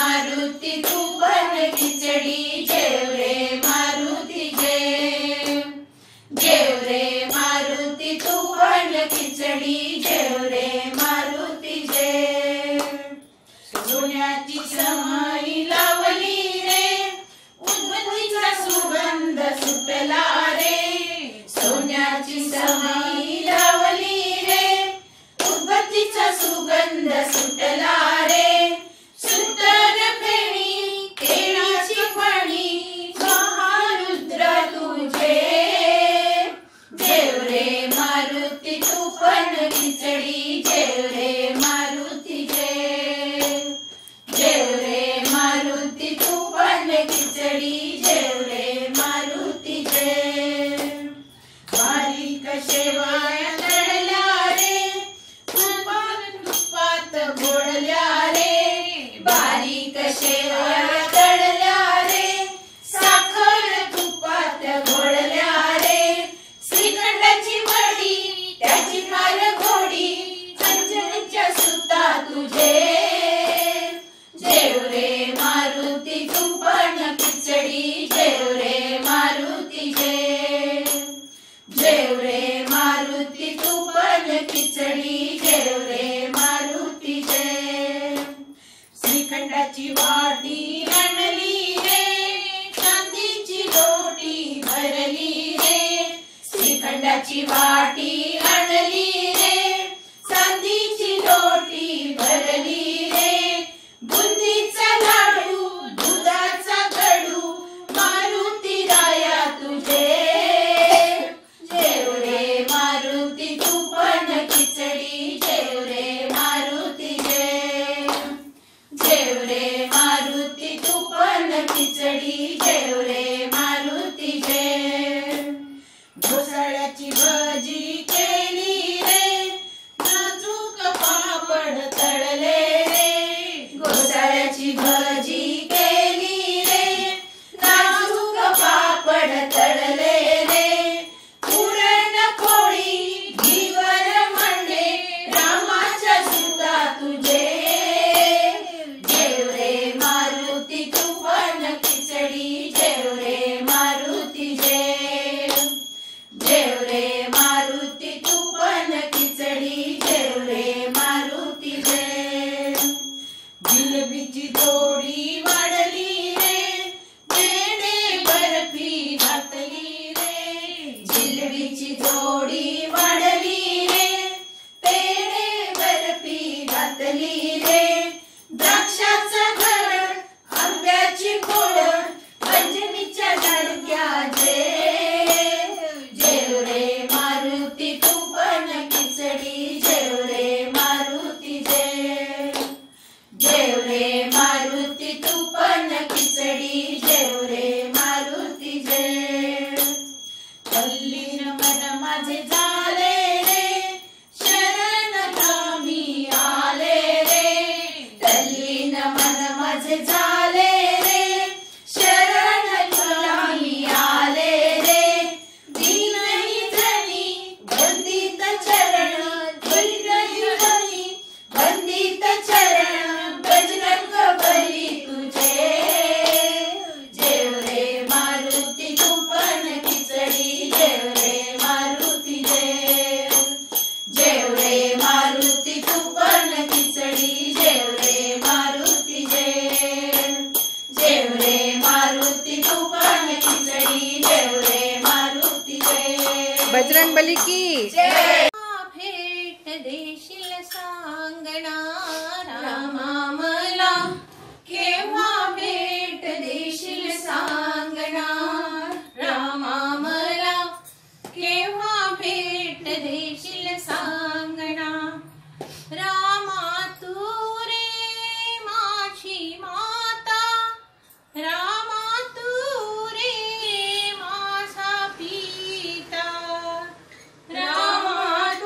मारुती तू पण खिचडी जेव रे मारुती जेव जेव रे मारुती तू पण खिचडी जेव रे मारुती जेव सोन्याची समाई लावली रे उदबत्तीचा सुगंध सुटला रे सोन्याची समाई लावली रे उदबत्तीचा सुगंध सुटला रे सुंदर फेणी केळीची फणी महारुद्र तुझे जेव रे मारुती तू पण खिचडी जेव रे मारुती जेव जेव रे मारुती तू पण खिचडी जेव रे मारुती जेव बारीक शेवया तळल्या रे तुपात घोळल्या रे बारीक शेवया तळल्या रे साखर तुपात घोळल्या रे श्रीखंडाची वडी त्याची फार गोडी अंजनीच्या सुता तुझे जेव रे मारुती तू पण खिचडी जेव रे मारुती जेव जेव रे मारुती तू पण खिचडी जेव रे मारुती जेव श्रीखंडाची वाटी आणली रे चांदीची लोटी भरली रे श्रीखंडाची वाटी आणली रे चांदीची लोटी भरली रे बुंदीचा लाडू दुधाचा गडू मारुती राया तुझे जेव रे मारुती तू पण खिचडी जेव रे मारुती जेव जेव रे मारुती तू पण खिचडी जेव रे मारुती जेव घोसाळ्याची भजी केली रे नाजूक पापड तळले रे घोसाळ्याची भजी केली रे नाजूक पापड तळले रे पुरण पोळी घीवर मांडे रामाच्या सुता तुझे जेव रे मारुती तू पण खिचडी जेव रे मारुती जेव जेव रे मारुती तू पण खिचडी जेव रे मारुती जेव जिलेबीची जोडी वाढली रे पेढे बर्फी घातली रे जिलेबीची जोडी वाढली रे पेढे बर्फी घातली रे द्राक्षाचा घड आंब्याची गोड अंजनीच्या लाडक्या जेव रे मारुती तू पण खिचडी जेव रे मारुती जेव जेव रे मारुती तू पण खिचडी जेव रे मारुती जेव तल्लीन मन माझे झाले रे शरण धामी आले रे तल्लीन मन माझे झाले रे शरण धामी आले रे दीनही जनी वंदित चरण बजरंग बली वंदित चरण बजरंग बली तुझे जेव रे मारुती तू पण खिचडी जेव रे मारुती जेव जेव रे मारुती तू पण खिचडी जेव रे मारुती जेव जेव रे मारुती तू पण खिचडी जेव रे मारुती जेव बजरंगबली की जय भेट देशील सांगणा रामा मला केव्हा भेट देशील सांगणा रामा मला केव्हा भेट देशील सांगणा रामा तू रे माझी माता रामा तू रे माझा पिता रामा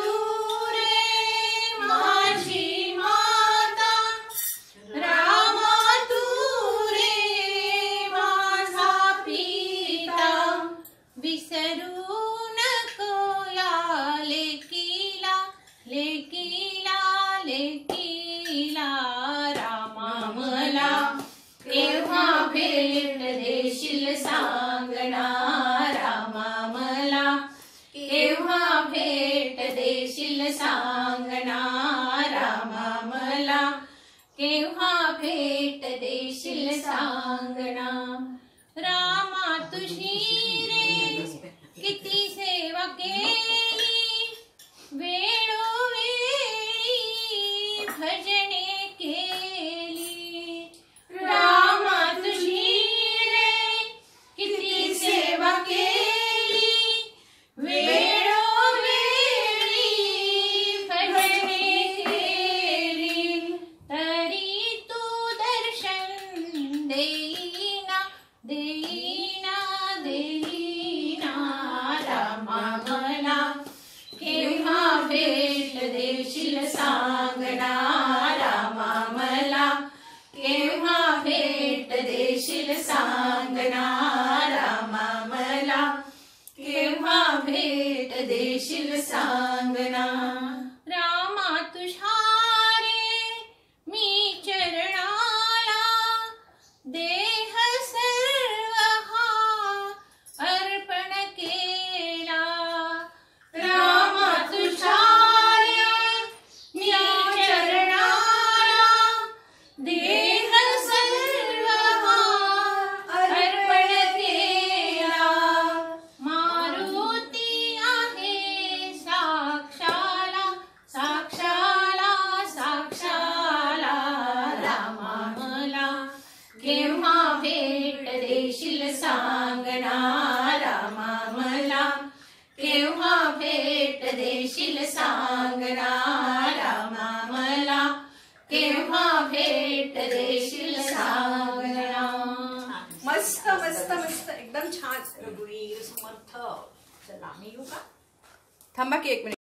भेट देशील सांगणा रामा मला केव्हा भेट देशील सांगणा रामा मला केव्हा भेट देशील सांगणा रामा तुझी रे किती सेवा केली वेळोवेळी भजने केली रामा तुझी रे किती सेवा केली वेळोवेळी भजने केली तरी तू दर्शन देईना देईना देईना रामा मला केव्हा भेट देशील सांगणा रामा मला केव्हा भेट देशील सांगणा रामा मला केव्हा भेट देशील सांगणा रामा तुझ्या रे मी चरणाला देह सर्व हा अर्पण केला रामा तुझ्या रे मी चरणाला देह सर्व हा अर्पण केला मारुती आहे साक्षाला साक्षाला साक्षाला रामा मला केव्हा भेट देशील सांगणा रामा मला केव्हा भेट देशील सांगणा रामा मला केव्हा भेट देशील सांगणा मस्त मस्त मस्त एकदम छान. रघुवीर समर्थ. चला मी येऊ का? थांबा की एक मिनिट.